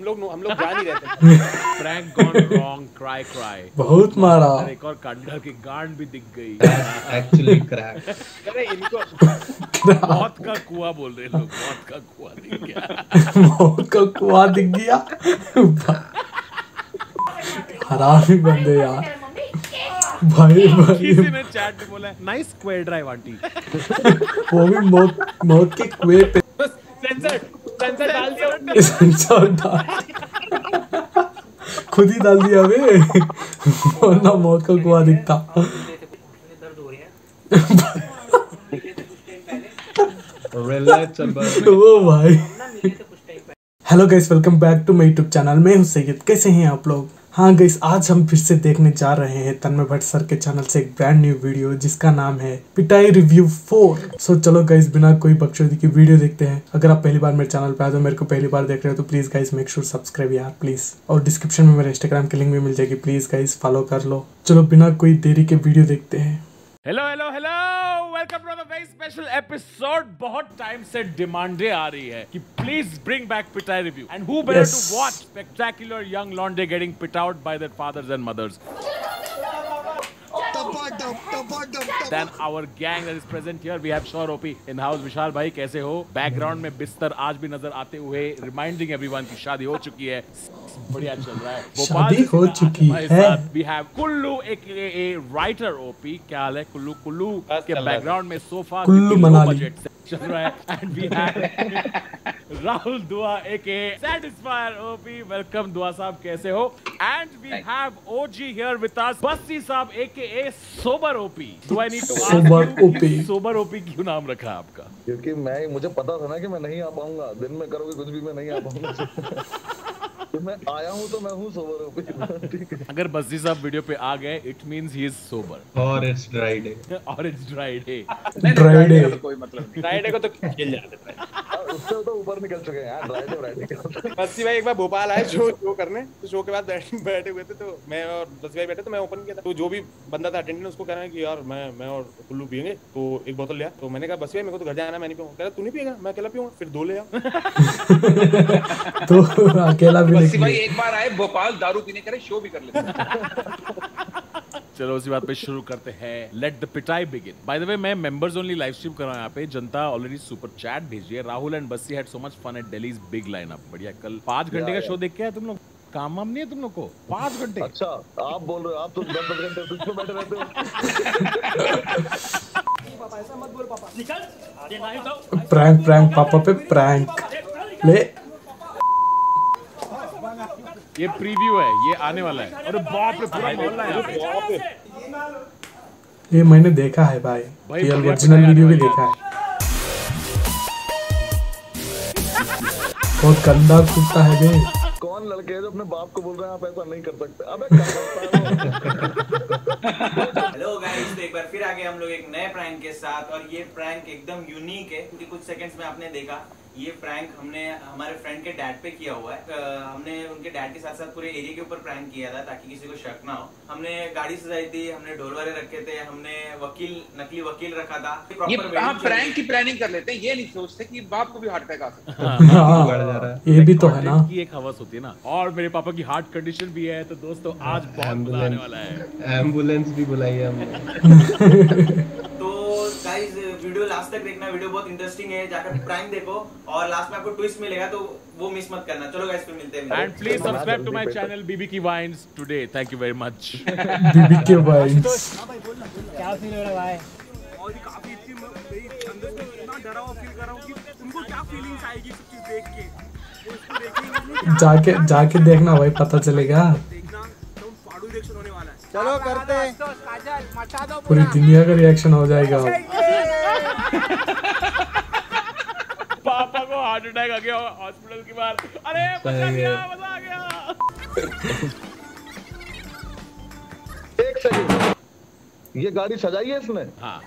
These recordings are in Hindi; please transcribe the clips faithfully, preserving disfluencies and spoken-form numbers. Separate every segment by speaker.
Speaker 1: लोग हम लोग जा नहीं रहे थे।
Speaker 2: Prank gone wrong, cry cry.
Speaker 3: बहुत मारा।
Speaker 2: एक और कंडर की गांड भी दिख गई।
Speaker 4: Actually crack.
Speaker 1: अरे इनको
Speaker 2: मौत का कुआं बोल रहे लोग, मौत का कुआं दिख गया।
Speaker 3: मौत का कुआं दिख गया। हरामी बंदे यार। भाई भाई
Speaker 2: किसी ने चैट में बोला नाइस स्क्वायर ड्राइव आंटी।
Speaker 3: वो भी मौत मौत के कुएं पे।
Speaker 1: सेंसर सेंसर डाल दिया।
Speaker 3: सेंसर डाल खुद ही डाल दिया बे, वरना मौत का कुआं दिखता। ओ भाई। Hello guys, welcome back to my YouTube channel. मैं हूं सैयद। कैसे हैं आप लोग? हाँ गाइस, आज हम फिर से देखने जा रहे हैं तन्मय भट्ट सर के चैनल से एक ब्रांड न्यू वीडियो जिसका नाम है पिटाई रिव्यू फोर। सो चलो गाइस, बिना कोई बकचोदी की वीडियो देखते हैं। अगर आप पहली बार मेरे चैनल पे आए तो मेरे को पहली बार देख रहे हो तो please guys make sure subscribe यार प्लीज। और डिस्क्रिप्शन में मेरे इंस्टाग्राम की लिंक भी मिल जाएगी, प्लीज गाइस फॉलो कर लो। चलो बिना कोई देरी के वीडियो देखते हैं।
Speaker 2: Hello hello hello, welcome to the very special episode. बहुत टाइम से डिमांडें आ रही है कि प्लीज ब्रिंग बैक पिटाई review, and who better to watch spectacular young लॉन्डे getting pit out by their fathers and mothers than our gang that is present here. We have Shore O P in house. Vishal भाई कैसे हो? बैकग्राउंड में बिस्तर आज भी नजर आते हुए रिमाइंडिंग एवरीवन की शादी हो चुकी है। बढ़िया चल रहा है।
Speaker 3: शादी हो चुकी है।
Speaker 2: We have Kullu aka writer O P। क्या हाल है कुल्लू? कुल्लू के बैकग्राउंड में सोफा
Speaker 3: कुल्लू मनाली
Speaker 2: चल रहा है। And we have Rahul Dua aka satisfier O P। Welcome Dua साहब, कैसे हो? And we have O G here with us, Bassi साहब aka sober O P। Do I need to ask you sober O P क्यों नाम रखा आपका?
Speaker 5: क्योंकि मैं मुझे पता था ना कि मैं नहीं आ पाऊंगा। दिन में करोगे कुछ भी, मैं नहीं आ पाऊंगा। तो मैं आया हूं तो मैं हूं सोबर O P। ठीक है।
Speaker 2: अगर बस्सी साहब वीडियो पे आ गए it means he is sober.
Speaker 4: और इट्स ड्राई डे।
Speaker 2: और it's dry day.
Speaker 3: Dry day
Speaker 1: तो कोई मतलब नहीं। ड्राई डे को तो खेल जाते हैं।
Speaker 5: उससे तो ऊपर निकल चुके हैं यार। Dry day dry day.
Speaker 1: Bassi भाई एक बार भोपाल आए शो शो करने, तो शो के बाद बैठे हुए थे तो मैं और बस्सी भाई बैठे तो मैं ओपन किया था। तो जो भी बंदा था अटेंडेंट उसको कह रहा है कि यार मैं मैं और कुल्लू पिएंगे, तो एक बोतल लिया। तो मैंने कहा बस्सी भाई मेरे को तो घर जाना, मैं नहीं पीऊंगा। कह रहा तू नहीं पिएगा? मैं अकेला पीऊंगा। फिर दो ले आओ।
Speaker 3: तो अकेला भी
Speaker 6: बस्सी भाई एक बार आए भोपाल, दारू पीने करे, शो भी कर लेते।
Speaker 2: चलो उसी बात पे शुरू करते हैं। लेट द पिटाई बिगिन। बाय द वे, मैं मेंबर्स ओनली लाइव स्ट्रीम कर रहा हूं यहाँ पे। जनता ऑलरेडी सुपर चैट भेजी है। Rahul and Bassi had so much fun at Delhi's big lineup. बढ़िया। कल पांच घंटे का शो देख के आए तुम लोग? काम वाम नहीं है तुम लोग को? पांच घंटे?
Speaker 5: अच्छा आप बोल रहे हो, आप तो दस दस घंटे बीच में बैठे रहते हो।
Speaker 1: पापा ऐसा मत बोल पापा। निकल।
Speaker 3: प्रैंक प्रैंक पापा पे प्रैंक ले।
Speaker 2: ये प्रीव्यू है, ये आने वाला है। अरे बाप रे, पूरा मोहल्ला है यहाँ पे।
Speaker 3: ये मैंने देखा है भाई, ये ओरिजिनल वीडियो भी देखा है। बहुत गंदा कुत्ता है बे।
Speaker 5: कौन लड़के हैं जो अपने बाप को बोल रहे हैं आप ऐसा नहीं कर सकते? अबे कर सकता है।
Speaker 7: हेलो गाइस, तो एक बार फिर आ गए हम लोग एक नए प्रैंक के साथ। और ये प्रैंक एकदम यूनिक है क्योंकि कुछ सेकंड्स में आपने देखा ये प्रैंक हमने हमारे फ्रेंड के डैड पे किया हुआ है। आ, हमने उनके डैड के साथ साथ पूरे एरिया के ऊपर प्रैंक किया था ताकि किसी को शक ना हो। हमने गाड़ी सजाई थी, हमने ढोल वाले रखे थे, हमने वकील नकली वकील रखा था।
Speaker 6: ये हम प्रैंक की प्लानिंग कर लेते हैं, ये नहीं सोचते कि बाप को भी हार्ट अटैक आ सकता
Speaker 3: है। ये भी तो है ना
Speaker 2: की एक हवस होती है ना। और मेरे पापा की हार्ट कंडीशन भी है, तो दोस्तों आज बहुत मजा आने वाला है।
Speaker 4: एम्बुलेंस भी बुलाई है हमने।
Speaker 7: तो गाइस वीडियो लास्ट तक देखना, वीडियो बहुत इंटरेस्टिंग है। जाकर प्रैंक देखो और लास्ट में आपको ट्विस्ट मिलेगा, तो वो मिस मत करना। चलो गाइस फिर मिलते हैं।
Speaker 2: And please subscribe to my channel BB की vines today. Thank you very much.
Speaker 3: BB की वाइन्स।
Speaker 1: क्या फील हो रहा है भाई? और भी काफी इतनी मेरी अंदर से इतना डरा हुआ फील कर रहा हूं कि उनको क्या फीलिंग्स आएगी सब चीज देख के। वो इसको देखेंगे,
Speaker 3: जाके जाके देखना भाई, पता चलेगा।
Speaker 1: देखना तो फाड़ू रिएक्शन होने वाला है। चलो करते हैं। मचा दो
Speaker 3: पूरी दुनिया का रिएक्शन हो जाएगा।
Speaker 2: पापा को हार्ट अटैक आ गया हॉस्पिटल के बाहर। अरे मजा गया, मजा आ गया।
Speaker 5: एक सेकंड, ये गाड़ी सजाई है इसने?
Speaker 2: हाँ।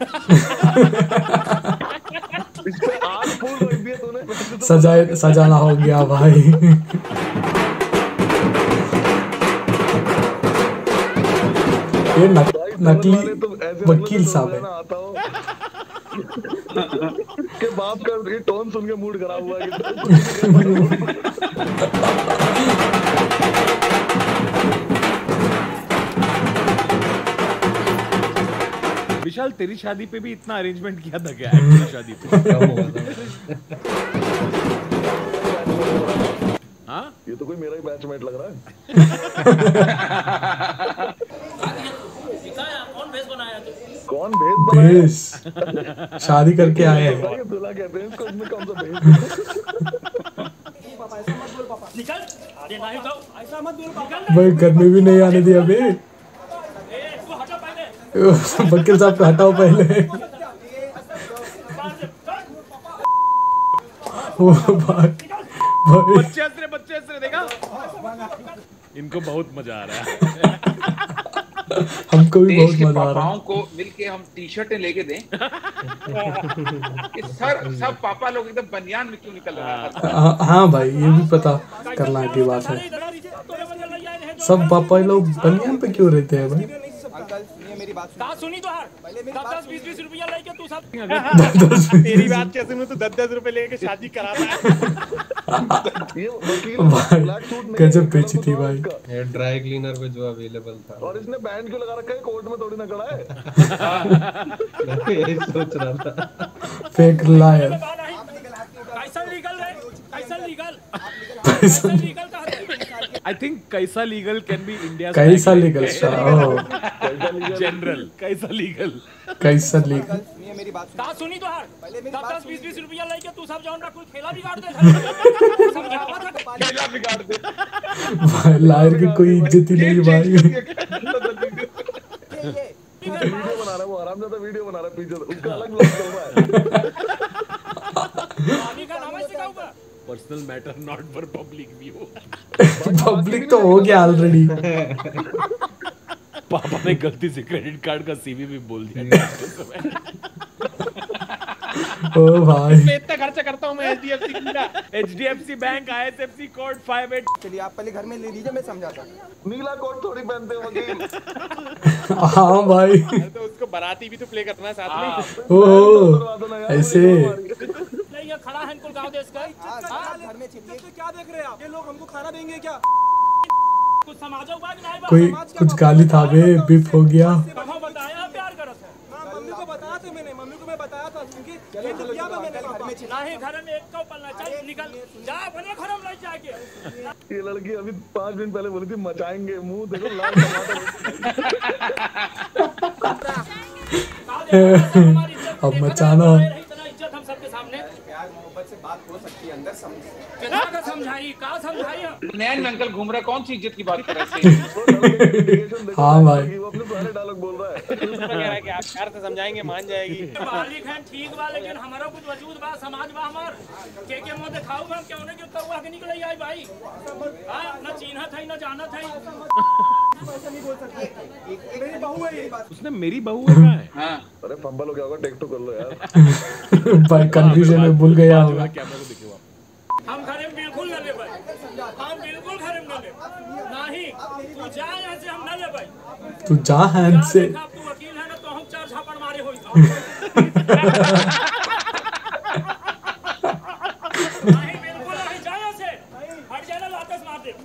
Speaker 5: इस पे आग फूल रख दिए तूने।
Speaker 3: सजाए सजाना हो गया भाई। ये नक, नकली वकील साहब है।
Speaker 5: के बाप का ये टोन सुन के मूड खराब हुआ है।
Speaker 2: अंकल तेरी शादी पे भी इतना अरेंजमेंट किया था क्या? एक्चुअली शादी पे
Speaker 4: कम हुआ था।
Speaker 2: हाँ
Speaker 5: ये तो कोई मेरा ही बैचमेट लग रहा है। कौन भेद बनाया?
Speaker 3: भेष शादी करके आए हैं।
Speaker 5: ये दूल्हा कहते हैं इसको, इसमें कौन सा भेद?
Speaker 8: निकल, अरे नहीं तो ऐसा मत बोल पापा।
Speaker 3: भाई घर में भी नहीं आने दिया बे।
Speaker 8: ए, तू हटा पहले।
Speaker 3: वकील साहब को हटाओ पहले। ओ भाई भाई
Speaker 2: बच्चे हंस रहे, बच्चे हंस रहे, देखा? इनको बहुत मजा आ रहा है।
Speaker 3: हमको भी
Speaker 6: देश
Speaker 3: बहुत
Speaker 6: के
Speaker 3: मजा आ रहा
Speaker 6: पापाओं
Speaker 3: है।
Speaker 6: को मिलके हम टी शर्टें लेके दें कि सर सब पापा लोग एकदम बनियान में क्यों निकल रहा है?
Speaker 3: हाँ हाँ भाई ये भी पता करना की बात है। सब पापा लोग बनियान पे क्यों रहते हैं भाई?
Speaker 8: अंकल सुनिए मेरी बात सुनिए। सुनी तो हर दस बीस बीस रुपया लेके तू सब
Speaker 1: तेरी बात कैसे मैं तो दस दस रुपए लेके शादी करा रहा है।
Speaker 5: ये वकील
Speaker 3: भाई
Speaker 5: ब्लैक सूट नहीं
Speaker 3: गजब
Speaker 5: है,
Speaker 3: बेची थी
Speaker 5: इसका।
Speaker 3: भाई।
Speaker 4: ये ड्राई क्लीनर पे जो अवेलेबल था।
Speaker 5: और इसने बैंड क्यों लगा रखा है? कोर्ट में थोड़ी ना खड़ा है।
Speaker 4: मैं यही सोच रहा था।
Speaker 3: Fake lawyer.
Speaker 8: कैसा लीगल है? कैसा लीगल?
Speaker 3: कैसा
Speaker 8: कैसा लीगल का है?
Speaker 2: आई थिंक कैसा लीगल कैन बी इंडिया।
Speaker 3: कैसा लीगल
Speaker 2: जनरल कैसा लीगल।
Speaker 3: कैसा लीगल
Speaker 8: अंकल सुनिए मेरी बात सुनिए। सुनी तो हर दस दस बीस बीस रुपया लेके तू सब जाऊँ ना कोई खेला बिगाड़ दे। समझावा था
Speaker 6: खेला बिगाड़ दे।
Speaker 3: भाई लायर की कोई इज्जत ही नहीं भाई।
Speaker 5: वीडियो बना रहा है वो, आराम से वीडियो बना रहा है पीछे, उसका अलग ब्लॉग चल रहा है।
Speaker 8: पानी का नाम है सिखाऊंगा।
Speaker 2: Personal matter not for public view.
Speaker 3: Public तो हो गया ऑलरेडी।
Speaker 2: पापा ने गलती से क्रेडिट कार्ड का सीवी भी बोल दिया।
Speaker 3: ओ भाई
Speaker 1: मैं इतना खर्चा करता हूँ मैं एचडीएफसी का।
Speaker 2: HDFC bank ISFC code five eight.
Speaker 8: चलिए आप पहले घर में ले लीजिए, मैं समझाता हूँ।
Speaker 5: नीला कोट थोड़ी पहनते हैं वकील।
Speaker 3: हाँ भाई
Speaker 1: तो उसको बाराती भी तो प्ले करना है साथ में।
Speaker 3: ओ ऐसे
Speaker 8: नहीं ये खड़ा है इनको गाँव देश का। घर में चलिए। क्या देख रहे हैं आप? ये लोग हमको खाना देंगे क्या? कुछ समाज होगा कि नहीं?
Speaker 3: कोई कुछ गाली था बे, बिप हो गया।
Speaker 8: कहाँ बताया प्यार करो सर? मम्मी को बताया था मैंने, मम्मी को मैं बताया था क्योंकि ये तो किया था मैंने घर में। नहीं घर में एक को पलना चाहिए। निकल जा अपने घर में ले जाके।
Speaker 5: ये लड़की अभी पाँच दिन पहले बोली थी मचाएंगे, मुंह देखो लाल टमाटर।
Speaker 3: अब मचाना
Speaker 8: इज्जत हम सबके सामने प्यार मोहब्बत से बात हो सकती है अंदर समझ का समझाई का समझाई
Speaker 6: नैन में अंकल घूम रहा है, कौन सी इज्जत की बात कर रहे हैं?
Speaker 3: हाँ भाई
Speaker 5: वो अपने सारे डायलॉग बोल रहा है।
Speaker 1: कह रहा है कि आप प्यार से समझाएंगे मान जाएगी।
Speaker 8: मालिक है ठीक बा, लेकिन हमारा कुछ वजूद बा, समाज बा हमार के के मुंह दिखाऊ हम क्यों नहीं जो हुआ के निकल आई भाई। हां ना चिन्ह था ना जाना था। ऐसा नहीं बोल सकते। मेरी बहू है ये बात।
Speaker 2: उसने मेरी बहू है कहाँ है?
Speaker 6: हाँ
Speaker 5: अरे फंबल हो गया होगा, टेक टू कर लो यार।
Speaker 3: भाई कंफ्यूजन में भूल गया होगा।
Speaker 2: कैमरा को देखिए आप।
Speaker 8: हम घर में बिल्कुल न ले भाई, हम बिल्कुल घर में न ले नहीं। तू जा यहाँ से, हम न ले भाई।
Speaker 3: तू जा हैंड से।
Speaker 8: आप तू वकील है ना तो हम चार झापड़ मारे हो। नहीं बिल्कुल नहीं, जा यहाँ से, हट जाना लातस मार दे।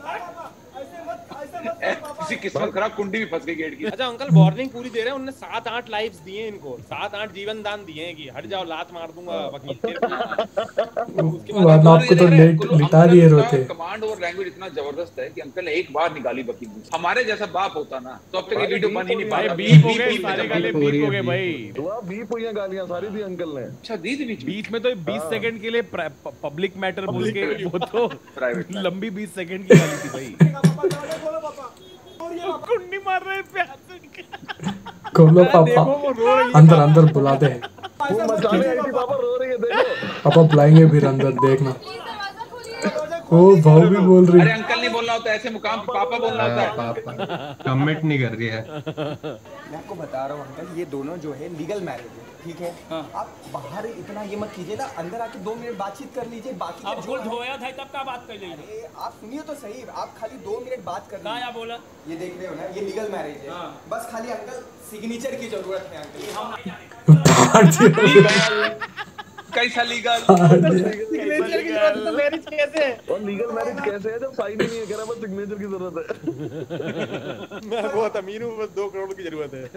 Speaker 6: किसी किस्मत खराब कुंडी भी फंस गई गेट की।
Speaker 1: अच्छा अंकल वार्निंग पूरी दे रहे हैं, उन्होंने सात आठ लाइव्स दिए हैं इनको, सात आठ जीवन दान दिए हैं कि हट जाओ लात मार दूंगा वकील के।
Speaker 3: वरना आपको तो लेट लिटा दिए रोते।
Speaker 6: कमांड और लैंग्वेज इतना जबरदस्त है कि अंकल ने एक बार निकाली वकील। हमारे जैसा बाप होता ना तो अब तक ये वीडियो बन ही नहीं पाया।
Speaker 2: बीप हो गए सारे गाले, बीप हो गए भाई।
Speaker 5: दुआ बीप हुई हैं गालियां सारी दी अंकल ने।
Speaker 6: अच्छा दी थी बीच
Speaker 2: बीच में तो बीस सेकंड के लिए पब्लिक मैटर बोल के वो तो
Speaker 6: प्राइवेट
Speaker 2: लंबी बीस सेकंड की गाली थी भाई। कुंडी मार रहे प्यार से।
Speaker 3: खोलो पापा, अंदर अंदर बुला दे।
Speaker 5: वो मचाने आई थी, पापा रो रही है देखो।
Speaker 3: पापा बुलाएंगे फिर अंदर, देखना। ओ भाव भी बोल रही
Speaker 6: अरे
Speaker 3: है।
Speaker 6: अंकल नहीं बोलना होता, ऐसे मुकाम पे पापा बोलना होता है।
Speaker 4: पापा कमिट नहीं कर रही है।
Speaker 9: मैं आपको बता रहा हूँ अंकल, ये दोनों जो है लीगल मैरिज है, ठीक है? हाँ। आप बाहर इतना ये मत कीजिए ना, अंदर आके दो मिनट बातचीत कर लीजिए। बाकी
Speaker 8: अब जो धोया था तब का बात कर लीजिए।
Speaker 9: आप सुनिए तो सही, आप खाली दो मिनट बात कर लीजिए।
Speaker 8: बोला
Speaker 9: ये देख रहे हो ना, ये लीगल मैरिज है। बस खाली अंकल सिग्नेचर की जरूरत है अंकल।
Speaker 6: कैसा लीगल
Speaker 1: सिग्नेचर की जरूरत है तो मैरिज कैसे है?
Speaker 5: और लीगल मैरिज कैसे है जब साइन ही नहीं है? कह रहा बस सिग्नेचर की जरूरत है।
Speaker 1: मैं बहुत अमीर हूँ, बस दो करोड़ की जरूरत है।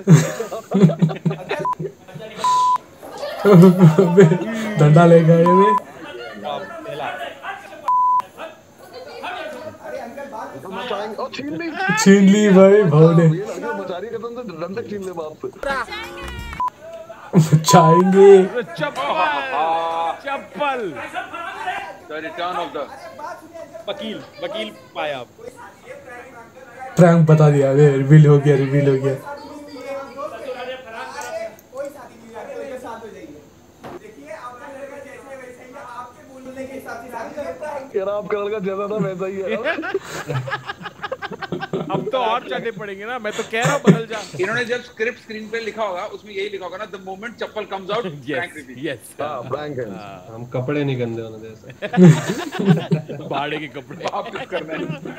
Speaker 3: डंडा ले गए वे।
Speaker 5: और छीन ली
Speaker 3: छीन ली भाई भाव ने।
Speaker 5: ये लड़के मचारी कसम से डंडा छीन ले बाप से।
Speaker 3: चाहेंगे
Speaker 2: चप्पल चप्पल
Speaker 6: द रिटर्न ऑफ द
Speaker 1: वकील वकील पाया आप।
Speaker 3: प्रैंक बता दिया वे। रिवील हो गया रिवील हो गया।
Speaker 5: कह रहा आपका लड़का जैसा था वैसा ही है।
Speaker 2: अब तो और चढ़ने पड़ेंगे ना। मैं तो कह रहा हूँ बदल जा।
Speaker 6: इन्होंने जब स्क्रिप्ट स्क्रीन पे लिखा होगा उसमें यही लिखा होगा ना, द मोमेंट चप्पल comes out prank reveal.
Speaker 2: Yes
Speaker 5: हां प्रैंक है।
Speaker 4: हम कपड़े नहीं गंदे होने दे सकते।
Speaker 2: भाड़े के कपड़े
Speaker 6: वापस करना है।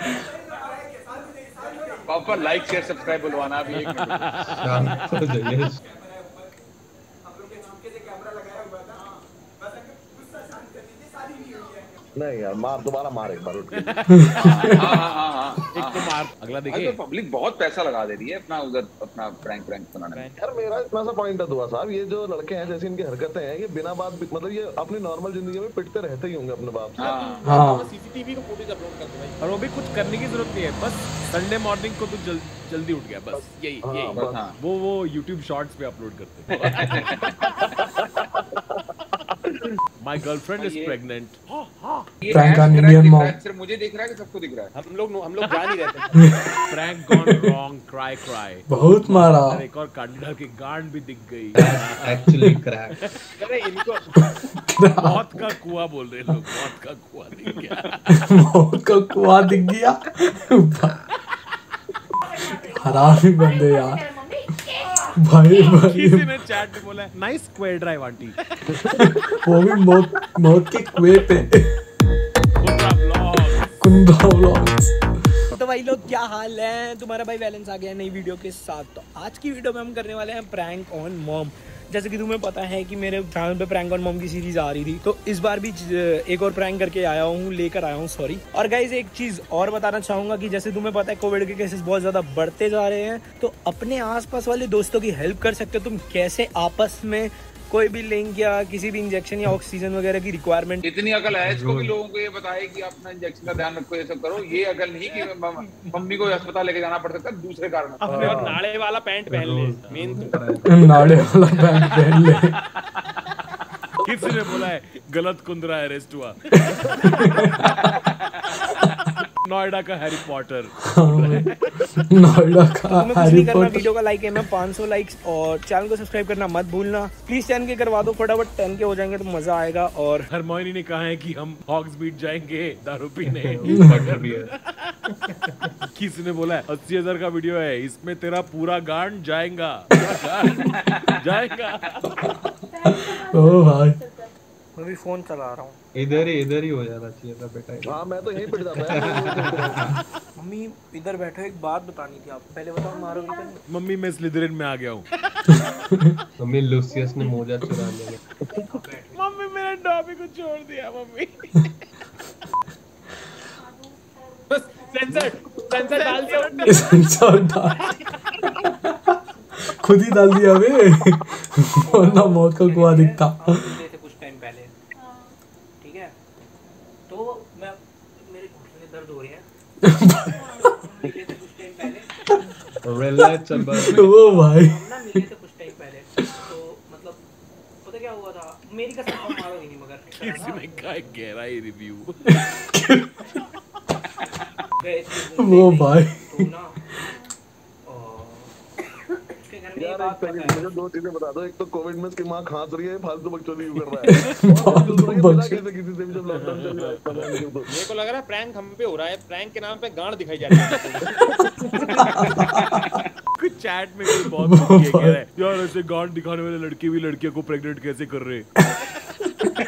Speaker 6: पापा लाइक शेयर सब्सक्राइब बुलवाना अभी एक मिनट।
Speaker 4: शांत हो जाइए।
Speaker 5: नहीं यार मार दोबारा मार एक बार उठ के।
Speaker 6: हां हां हां
Speaker 2: एक तो मार अगला देखिए।
Speaker 6: तो पब्लिक बहुत पैसा लगा दे रही है अपना उधर अपना प्रैंक प्रैंक बनाने में।
Speaker 5: यार मेरा इतना सा पॉइंट है दुआ साहब, ये जो लड़के हैं जैसी इनकी हरकतें हैं ये बिना बात मतलब ये अपनी नॉर्मल जिंदगी में पिटते रहते ही होंगे अपने बाप से।
Speaker 3: हाँ
Speaker 1: सीसीटीवी का फुटेज अपलोड कर दो भाई।
Speaker 2: और वो भी कुछ करने की जरूरत नहीं है, बस संडे मॉर्निंग को तो जल, जल्दी उठ गया बस यही
Speaker 5: हाँ,
Speaker 2: यही
Speaker 5: बस।
Speaker 2: हाँ। वो वो यूट्यूब शॉर्ट्स पे अपलोड करते हैं। My girlfriend is pregnant.
Speaker 3: Prank on Indian mom.
Speaker 6: सिर्फ मुझे दिख रहा है कि सबको दिख रहा है?
Speaker 1: हम लोग हम लोग जान ही रहते हैं।
Speaker 2: Prank gone wrong cry cry.
Speaker 3: बहुत मारा।
Speaker 2: एक और कांडा की गांड भी दिख गई।
Speaker 4: Actually crack.
Speaker 1: अरे इनको
Speaker 2: मौत का कुआं बोल रहे लोग। मौत का कुआं दिख गया।
Speaker 3: मौत का कुआं दिख गया। हरामी बंदे यार। भाई भाई
Speaker 2: किसी ने चैट में बोला नाइस क्वेयर ड्राइव आंटी।
Speaker 3: वो भी मौत मौत के कुएं पे।
Speaker 2: कुंदा व्लॉग्स।
Speaker 3: कुंदा व्लॉग्स।
Speaker 9: तो भाई लोग क्या हाल है? तुम्हारा भाई वैलेंस आ गया नई वीडियो के साथ। तो आज की वीडियो में हम करने वाले हैं प्रैंक ऑन मॉम। जैसे कि तुम्हें पता है कि मेरे चैनल पे प्रैंक ऑन मॉम की सीरीज आ रही थी, तो इस बार भी एक और प्रैंक करके आया हूँ लेकर आया हूँ सॉरी। और गाइज एक चीज़ और बताना चाहूँगा कि जैसे तुम्हें पता है कोविड के केसेस बहुत ज़्यादा बढ़ते जा रहे हैं, तो अपने आसपास वाले दोस्तों की हेल्प कर सकते हो तुम। कैसे आपस में कोई भी लिंक या किसी भी इंजेक्शन या ऑक्सीजन वगैरह की रिक्वायरमेंट।
Speaker 6: इतनी अकल है इसको भी लोगों को ये बताए कि अपना इंजेक्शन का ध्यान रखो, ये सब करो। ये अकल नहीं कि मम्मी को अस्पताल लेके जाना पड़ सकता है दूसरे कारण।
Speaker 1: अपने और नाड़े वाला पैंट पहन ले। मेन तो
Speaker 3: नाड़े वाला पैंट पहन ले।
Speaker 2: किसी ने बोला है गलत कुंदरा अरेस्ट हुआ। नोएडा का हैरी पॉटर।
Speaker 3: नोएडा का हैरी पॉटर।
Speaker 9: वीडियो का लाइक है मैं पाँच सौ लाइक्स और चैनल को सब्सक्राइब करना मत भूलना प्लीज। टेन के करवा दो फटाफट, टेन के हो जाएंगे तो मजा आएगा। और
Speaker 2: हरमोनी ने कहा है कि हम हॉग्स बीट जाएंगे दारू पीने। किसी ने बोला है अस्सी हजार का वीडियो है इसमें तेरा पूरा गांड जाएगा जाएगा।
Speaker 3: ओ भाई
Speaker 9: मैं भी फोन चला रहा हूँ।
Speaker 4: इधर ही इधर ही हो जाना चाहिए था बेटा।
Speaker 5: हाँ मैं तो यहीं पिट जाता।
Speaker 9: मम्मी इधर बैठो, एक बात बतानी थी आपको। पहले बताओ मारोगे क्या नहीं?
Speaker 2: मम्मी मैं स्लिदरिन में आ गया हूँ।
Speaker 4: मम्मी लूसियस ने मोजा चुरा लिया।
Speaker 2: मम्मी मेरे डॉबी को छोड़ दिया मम्मी।
Speaker 1: बस सेंसर सेंसर डाल दिया।
Speaker 3: सेंसर डाल खुद ही डाल दिया बे। वरना मौत का कुआं दिखता।
Speaker 9: कुछ टाइम पहले ठीक है, तो मैं मेरे घुटने में दर्द हो रहे हैं। कुछ टाइम पहले
Speaker 4: रिलैक्स अब।
Speaker 3: ओ भाई
Speaker 9: ना मिले थे कुछ टाइम पहले, तो मतलब पता क्या हुआ था? मेरी कसम मारोगी नहीं मगर
Speaker 2: किसी ने कहा गहराई रिव्यू।
Speaker 3: वो भाई
Speaker 9: तो ना उसके घर में ये बात पता है।
Speaker 5: मुझे दो चीजें बता दो। एक तो कोविड में इसकी माँ खांस रही है, फालतू बकचोदी क्यों कर रहा है? फालतू बकचोदी किसी से भी जब लॉकडाउन चल रहा है।
Speaker 1: मेरे को लग रहा है प्रैंक हम पे हो रहा है। प्रैंक के नाम पे गांड दिखाई जा रही है।
Speaker 2: कुछ चैट में कोई बहुत दुखी है कह रहा है यार ऐसे गांड दिखाने वाले लड़के भी लड़कियों को प्रेग्नेंट कैसे कर रहे हैं।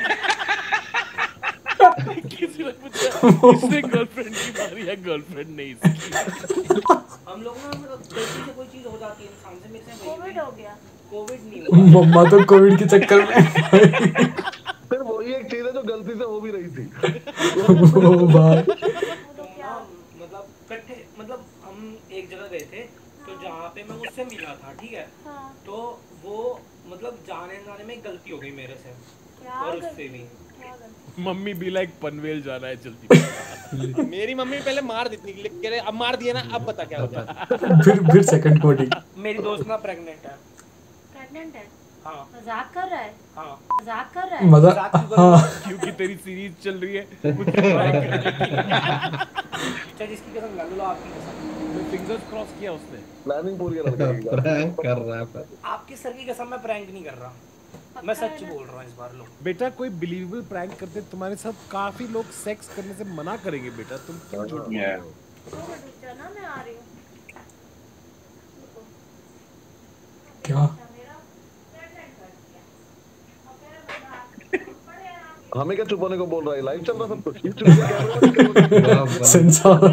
Speaker 2: किसी ने पूछा इसने गर्लफ्रेंड की मारी है, गर्लफ्रेंड नहीं इसकी।
Speaker 9: हम लोग ना मतलब गलती से कोई चीज हो जाती है इंसान से। मेरे से
Speaker 10: कोविड हो गया।
Speaker 9: कोविड नहीं हुआ।
Speaker 3: मम्मा तो कोविड के चक्कर में
Speaker 5: फिर वही एक चीज है जो गलती से हो भी रही थी।
Speaker 3: ओ भाई
Speaker 9: मतलब कट्ठे मतलब हम एक जगह गए थे तो जहाँ पे मैं उससे मिला था, ठीक है। तो वो मतलब जाने जाने में गलती हो गई मेरे से और उससे भी।
Speaker 2: मम्मी भी लाइक पनवेल जाना है जल्दी।
Speaker 1: मेरी मम्मी पहले मार देती थी, कह रहे अब मार दिया ना, अब बता क्या होता है।
Speaker 3: फिर फिर सेकंड कोडिंग।
Speaker 9: मेरी दोस्त ना प्रेग्नेंट है।
Speaker 10: प्रेग्नेंट है?
Speaker 9: हाँ।
Speaker 10: मजाक कर रहा है?
Speaker 9: हाँ।
Speaker 10: मजाक कर रहा है?
Speaker 3: मजाक हाँ।
Speaker 2: क्योंकि तेरी सीरीज चल रही है।
Speaker 9: चाहे जिसकी कसम ला लो आपकी कसम।
Speaker 2: फिंगर्स क्रॉस किया उसने।
Speaker 5: प्लानिंग पूरी कर रहा है।
Speaker 4: प्रैंक कर रहा है।
Speaker 9: आपके सर की कसम मैं प्रैंक नहीं कर रहा, मैं सच बोल रहा हूँ इस बार। लोग
Speaker 2: बेटा कोई बिलीवेबल प्रैंक करते तुम्हारे साथ काफी लोग सेक्स करने से मना करेंगे बेटा, तुम क्यों झूठ बोल रहे हो?
Speaker 10: ना मैं आ रही हूँ।
Speaker 3: क्या
Speaker 5: हमें क्या छुपाने को बोल रहा है? लाइव चल रहा सब कुछ।
Speaker 3: सेंसर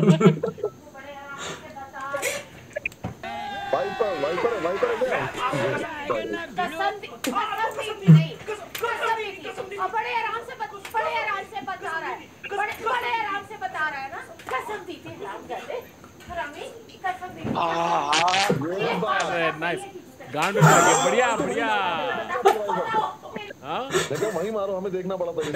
Speaker 5: वाइपर वाइपर वाइपर है
Speaker 10: कसम भी नहीं, कसम भी और बड़े आराम से बड़े आराम से बता रहा है, बड़े बड़े आराम से बता रहा है ना। कसम दी थी हराम जाते हरामी, कसम दी थी।
Speaker 2: अरे नाइस, गांड में लगे, बढ़िया बढ़िया। हाँ
Speaker 5: देखो वही मारो, हमें देखना पड़ा था।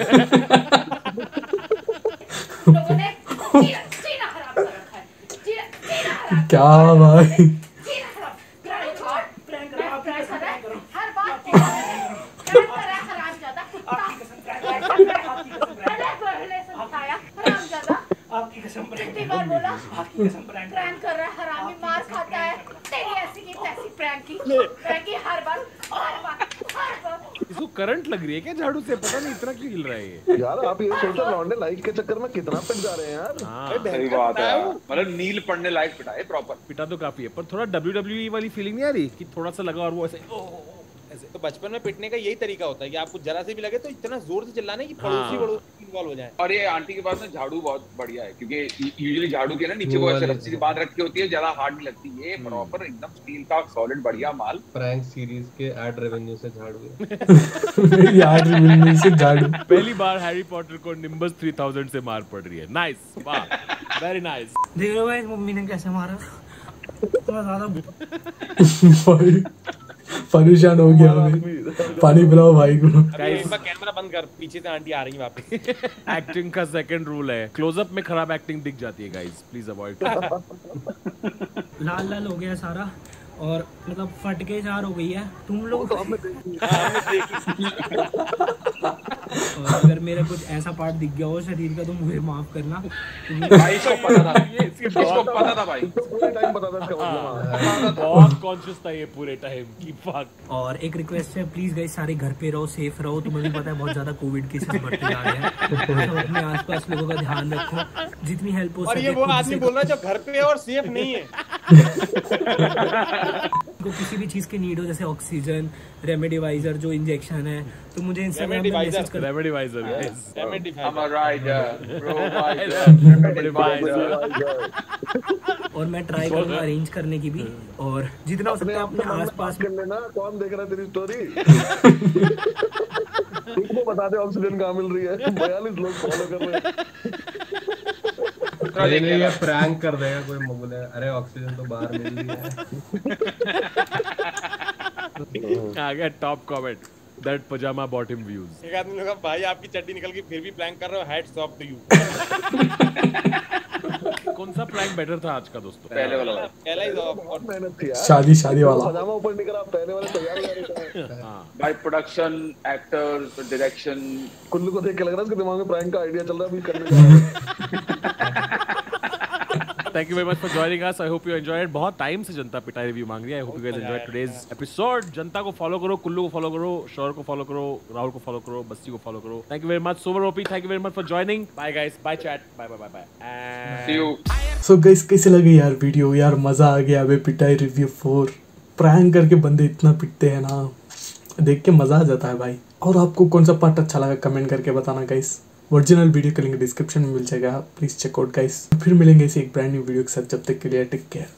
Speaker 10: लोगों ने जीना जीना हराम कर रखा है, जीना जीना हराम।
Speaker 3: क्या भाई
Speaker 10: हर बात कर रहा है हरामजादा कुत्ता। पहले पहले से बताया हरामजादा।
Speaker 9: आपकी कसम
Speaker 10: कितनी बार बोला?
Speaker 9: आपकी कसम प्रैंक
Speaker 10: प्रैंक कर रहा है हरामी, मार खाता है। तेरी ऐसी की तैसी प्रैंकी प्रैंकी हर बार हर बार हर बार।
Speaker 2: इसको करंट लग रही है क्या झाड़ू से? पता नहीं इतना क्यों हिल रहा है ये।
Speaker 5: यार आप ये सोचो लौंडे लाइक के चक्कर में कितना पिट जा रहे हैं यार।
Speaker 2: हाँ
Speaker 6: सही बात है, मतलब नील पढ़ने लायक पिटाए प्रॉपर।
Speaker 2: पिटा तो काफी है, पर थोड़ा डब्ल्यू डब्ल्यू ई वाली फीलिंग नहीं आ रही कि थोड़ा सा लगा और वो ऐसे
Speaker 1: ऐसे। तो बचपन में पिटने का यही तरीका होता है कि आपको जरा से भी लगे तो इतना जोर से चिल्लाना कि पड़ोसी
Speaker 2: हाँ।
Speaker 1: पड़ोसी इन्वॉल्व हो जाए।
Speaker 6: और ये आंटी के पास ना झाड़ू बहुत बढ़िया है, क्योंकि यूजुअली झाड़ू के ना नीचे को ऐसे रस्सी से बांध रखी होती है, ज्यादा हार्ड नहीं लगती। ये प्रॉपर एकदम स्टील का सॉलिड बढ़िया माल।
Speaker 4: प्रैंक सीरीज के एड रेवेन्यू से झाड़ू है।
Speaker 3: मेरी एड रेवेन्यू से झाड़ू।
Speaker 2: पहली बार हैरी पॉटर को निम्बस थ्री थाउज़ेंड से मार पड़ रही है। नाइस, वाह, वेरी नाइस।
Speaker 9: देख लो भाई मम्मी ने कैसे मारा, इतना ज्यादा
Speaker 3: परेशान हो गया मैं। पानी पिलाओ भाई को।
Speaker 1: कैमरा बंद कर, पीछे से आंटी आ रही है वापस।
Speaker 2: एक्टिंग का सेकंड रूल है, क्लोजअप में खराब एक्टिंग दिख जाती है गाइस, प्लीज अवॉइड।
Speaker 9: लाल लाल हो गया सारा और मतलब फट के जार हो गई है तुम लोग। और अगर मेरा कुछ ऐसा पार्ट दिख गया हो शरीर का तो मुझे माफ करना।
Speaker 6: भाई इसको पता था, इसको पता था भाई,
Speaker 5: पूरे टाइम पता था इसका।
Speaker 2: बहुत कॉन्शियस था ये पूरे टाइम की। फक।
Speaker 9: और एक रिक्वेस्ट है, प्लीज गाइस सारे घर पे रहो, सेफ रहो। तुम्हें भी पता है बहुत ज्यादा कोविड केसेस बढ़ते जा रहे हैं, तो अपने आसपास लोगों का ध्यान रखो, जितनी हेल्प हो सके।
Speaker 1: और ये वो आदमी बोल रहा है जो घर पे है और सेफ नहीं है।
Speaker 9: को किसी भी चीज की नीड हो, जैसे ऑक्सीजन, रेमेडीवाइजर जो इंजेक्शन है, तो मुझे इंस्टाग्राम पे मैसेज कर।
Speaker 2: Remedywiser, yes,
Speaker 6: I'm a rider, provider,
Speaker 2: remedywiser.
Speaker 9: और मैं ट्राई करूंगा अरेंज करने की भी, और जितना हो सकता है अपने आसपास
Speaker 5: कर लेना। कौन देख रहा है तेरी स्टोरी? तुमको बता दे ऑक्सीजन कहाँ मिल रही है। बयालीस लोग फॉलो कर रहे हैं।
Speaker 4: अरे नहीं ये प्रैंक कर देगा कोई मुगल है। अरे ऑक्सीजन तो बाहर मिल रही है।
Speaker 2: आ गया top comment, that pyjama bottom views.
Speaker 1: एक आदमी लगा भाई आपकी चड्डी निकल गई फिर भी प्लैंक कर रहे हो, हैट्स ऑफ टू यू।
Speaker 2: कौन सा प्लैंक बेटर था आज का दोस्तों?
Speaker 6: पहले वाला
Speaker 1: पहला ही और
Speaker 5: मेहनत थी यार।
Speaker 3: शादी शादी वाला
Speaker 5: पजामा ऊपर निकला, पहले वाले तैयार कर रहे
Speaker 2: हाँ
Speaker 6: भाई। प्रोडक्शन, एक्टर्स, डायरेक्शन,
Speaker 5: कुल्लू को देख के लग रहा है उसके दिमाग में प्रैंक का आइडिया चल रहा है, अभी करने जा रहा है।
Speaker 2: Thank you very much for joining us. I hope you enjoyed it. बहुत टाइम से जनता पिटाई रिव्यू मांग रही है। I hope you guys enjoyed today's episode. जनता को फॉलो करो, कुल्लू को फॉलो करो, शौर को फॉलो करो, राहुल को फॉलो करो, बस्ती को फॉलो करो। Thank you very much, Sober O P. Thank you very much for joining. Bye guys. Bye chat. Bye bye bye bye. And
Speaker 6: see you.
Speaker 3: So guys कैसे लगे यार वीडियो? यार मजा आ गया। अबे पिटाई रिव्यू फोर। प्रैंक करके बंदे इतना पिटते हैं ना, देख के मजा आ जाता है भाई। और आपको कौन सा पार्ट अच्छा लगा कमेंट करके बताना गाइस। ओरिजिनल वीडियो का लिंक डिस्क्रिप्शन में मिल जाएगा, प्लीज चेक आउट गाइस। फिर मिलेंगे इसी एक ब्रांड न्यू वीडियो के साथ, जब तक के लिए टेक केयर।